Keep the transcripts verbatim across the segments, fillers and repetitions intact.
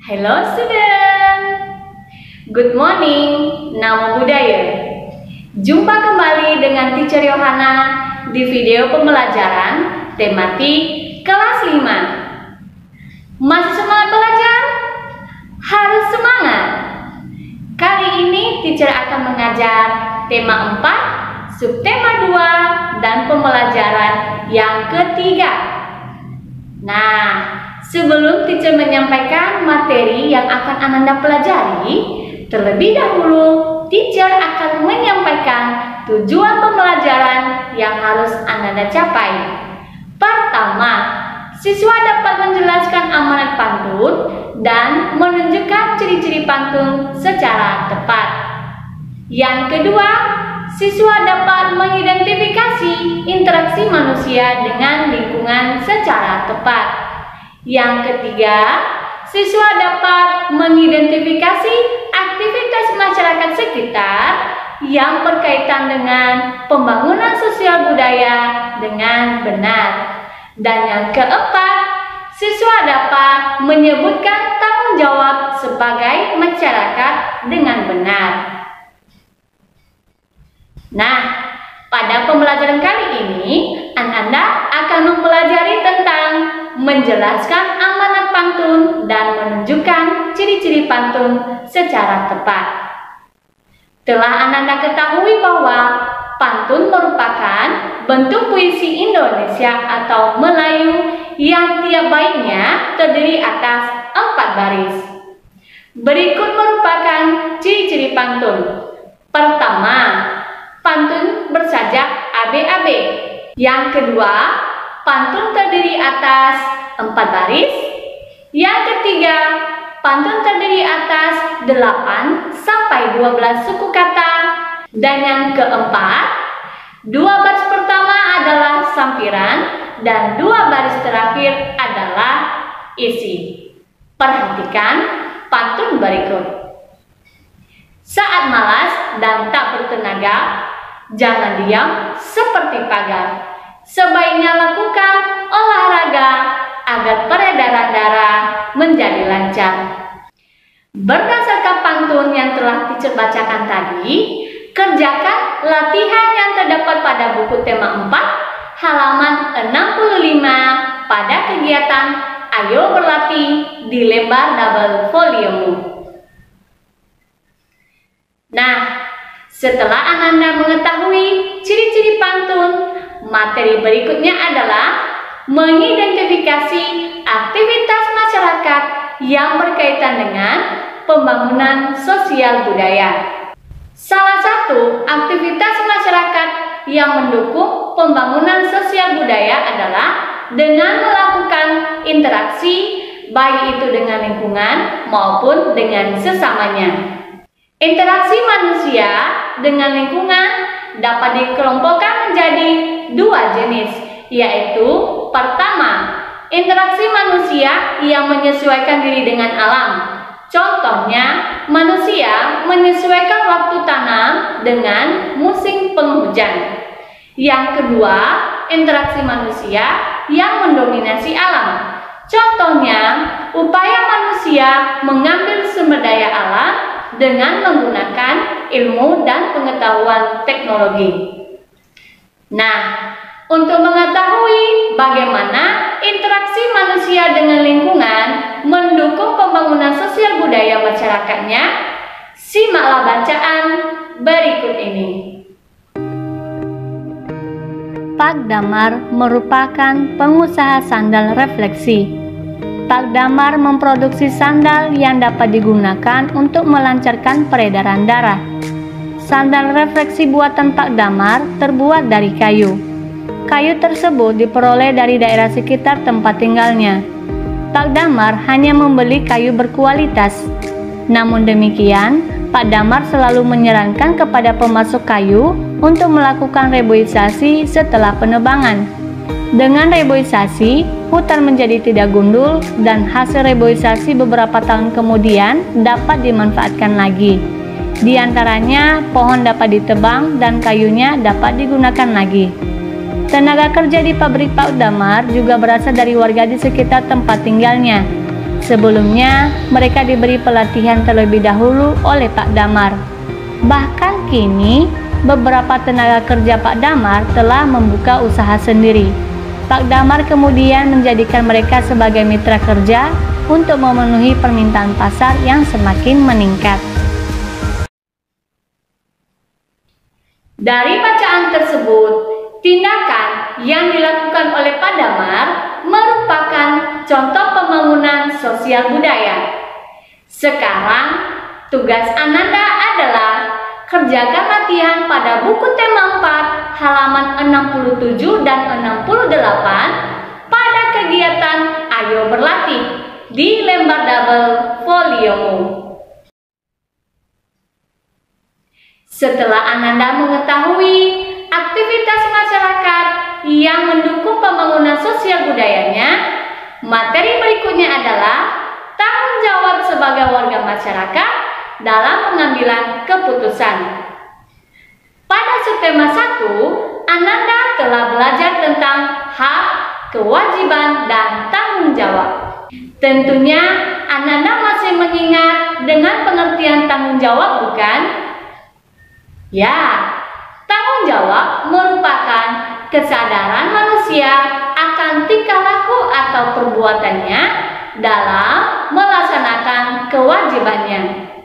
Hello student, good morning, Namo Buddhaya. Jumpa kembali dengan Teacher Yohana di video pembelajaran tematik kelas lima. Masih semangat belajar? Harus semangat. Kali ini Teacher akan mengajar tema empat, subtema dua, dan pembelajaran yang ketiga. Nah, sebelum Teacher menyampaikan materi yang akan Ananda pelajari, terlebih dahulu Teacher akan menyampaikan tujuan pembelajaran yang harus Ananda capai. Pertama, siswa dapat menjelaskan amanat pantun dan menunjukkan ciri-ciri pantun secara tepat. Yang kedua, siswa dapat mengidentifikasi interaksi manusia dengan lingkungan secara tepat. Yang ketiga, siswa dapat mengidentifikasi aktivitas masyarakat sekitar yang berkaitan dengan pembangunan sosial budaya dengan benar. Dan yang keempat, siswa dapat menyebutkan tanggung jawab sebagai masyarakat dengan benar. Nah, pada pembelajaran kali ini, Ananda akan mempelajari tentang menjelaskan amanat pantun dan menunjukkan ciri-ciri pantun secara tepat. Telah Ananda ketahui bahwa pantun merupakan bentuk puisi Indonesia atau Melayu yang tiap baitnya terdiri atas empat baris. Berikut merupakan ciri-ciri pantun. Pertama, pantun bersajak A B A B. Yang kedua, pantun terdiri atas empat baris. Yang ketiga, pantun terdiri atas delapan sampai dua belas suku kata. Dan yang keempat, dua baris pertama adalah sampiran dan dua baris terakhir adalah isi. Perhatikan pantun berikut. Saat malas dan tak bertenaga, jangan diam seperti pagar. Sebaiknya lakukan olahraga agar peredaran darah menjadi lancar. Berdasarkan pantun yang telah Teacher bacakan tadi, kerjakan latihan yang terdapat pada buku tema empat, halaman enam puluh lima pada kegiatan Ayo Berlatih di lembar double volume. Nah, setelah Ananda mengetahui ciri-ciri pantun, materi berikutnya adalah mengidentifikasi aktivitas masyarakat yang berkaitan dengan pembangunan sosial budaya. Salah satu aktivitas masyarakat yang mendukung pembangunan sosial budaya adalah dengan melakukan interaksi, baik itu dengan lingkungan maupun dengan sesamanya. Interaksi manusia dengan lingkungan dapat dikelompokkan menjadi dua jenis, yaitu pertama, interaksi manusia yang menyesuaikan diri dengan alam. Contohnya, manusia menyesuaikan waktu tanam dengan musim penghujan. Yang kedua, interaksi manusia yang mendominasi alam. Contohnya, upaya manusia mengambil sumber daya alam dengan menggunakan ilmu dan pengetahuan teknologi. Nah, untuk mengetahui bagaimana interaksi manusia dengan lingkungan mendukung pembangunan sosial budaya masyarakatnya, simaklah bacaan berikut ini. Pak Damar merupakan pengusaha sandal refleksi. Pak Damar memproduksi sandal yang dapat digunakan untuk melancarkan peredaran darah. Sandal refleksi buatan Pak Damar terbuat dari kayu. Kayu tersebut diperoleh dari daerah sekitar tempat tinggalnya. Pak Damar hanya membeli kayu berkualitas. Namun demikian, Pak Damar selalu menyarankan kepada pemasok kayu untuk melakukan reboisasi setelah penebangan. Dengan reboisasi, hutan menjadi tidak gundul dan hasil reboisasi beberapa tahun kemudian dapat dimanfaatkan lagi. Di antaranya, pohon dapat ditebang dan kayunya dapat digunakan lagi. Tenaga kerja di pabrik Pak Damar juga berasal dari warga di sekitar tempat tinggalnya. Sebelumnya, mereka diberi pelatihan terlebih dahulu oleh Pak Damar. Bahkan kini, beberapa tenaga kerja Pak Damar telah membuka usaha sendiri. Pak Damar kemudian menjadikan mereka sebagai mitra kerja untuk memenuhi permintaan pasar yang semakin meningkat. Dari bacaan tersebut, tindakan yang dilakukan oleh Pak Damar merupakan contoh pembangunan sosial budaya. Sekarang, tugas Ananda adalah kerjakan latihan pada buku tema empat halaman enam puluh tujuh dan enam puluh delapan pada kegiatan Ayo Berlatih di lembar double foliomu. Setelah Ananda mengetahui aktivitas masyarakat yang mendukung pembangunan sosial budayanya, materi berikutnya adalah tanggung jawab sebagai warga masyarakat dalam pengambilan keputusan. Pada subtema satu, Ananda telah belajar tentang hak, kewajiban, dan tanggung jawab. Tentunya Ananda masih mengingat dengan pengertian tanggung jawab, bukan? Ya, tanggung jawab merupakan kesadaran manusia akan tingkah laku atau perbuatannya dalam melaksanakan kewajibannya.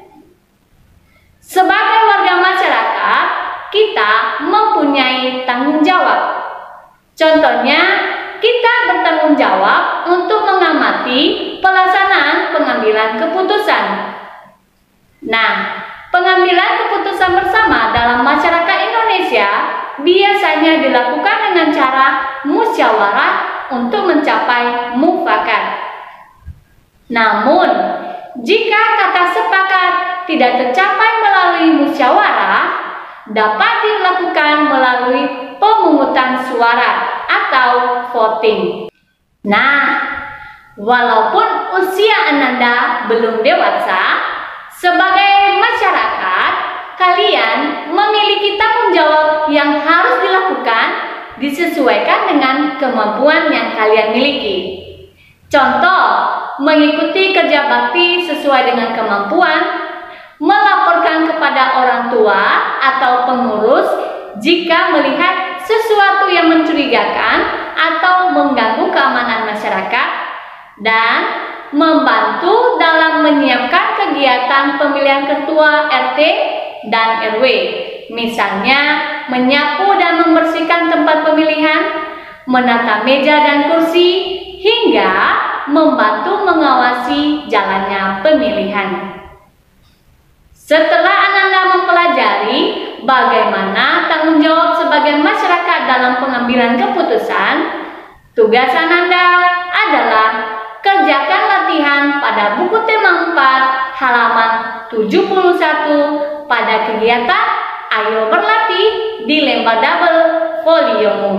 Sebagai warga masyarakat, kita mempunyai tanggung jawab. Contohnya, kita bertanggung jawab untuk mengamati pelaksanaan pengambilan keputusan. Nah, pengambilan keputusan bersama dalam masyarakat Indonesia biasanya dilakukan dengan cara musyawarah untuk mencapai mufakat. Namun, jika kata sepakat tidak tercapai melalui musyawarah, dapat dilakukan melalui pemungutan suara atau voting. Nah, walaupun usia Ananda belum dewasa, sebagai masyarakat, kalian memiliki tanggung jawab yang harus dilakukan disesuaikan dengan kemampuan yang kalian miliki. Contoh, mengikuti kerja bakti sesuai dengan kemampuan, melaporkan kepada orang tua atau pengurus jika melihat sesuatu yang mencurigakan atau mengganggu keamanan masyarakat, dan membantu dalam menyiapkan kegiatan pemilihan ketua R T dan R W, misalnya menyapu dan membersihkan tempat pemilihan, menata meja dan kursi, hingga membantu mengawasi jalannya pemilihan. Setelah Ananda mempelajari bagaimana tanggung jawab sebagai masyarakat dalam pengambilan keputusan, tugas Ananda adalah kerjakan latihan pada buku tema empat halaman tujuh puluh satu pada kegiatan Ayo Berlatih di lembar double foliomu.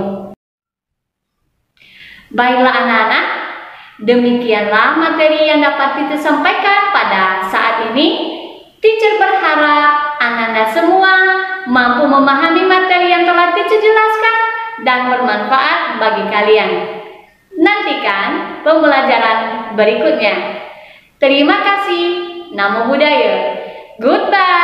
Baiklah anak-anak, demikianlah materi yang dapat kita sampaikan pada saat ini. Teacher berharap anak-anak semua mampu memahami materi yang telah teacher jelaskan dan bermanfaat bagi kalian. Nantikan pembelajaran berikutnya. Terima kasih. Namo Buddhaya. Goodbye.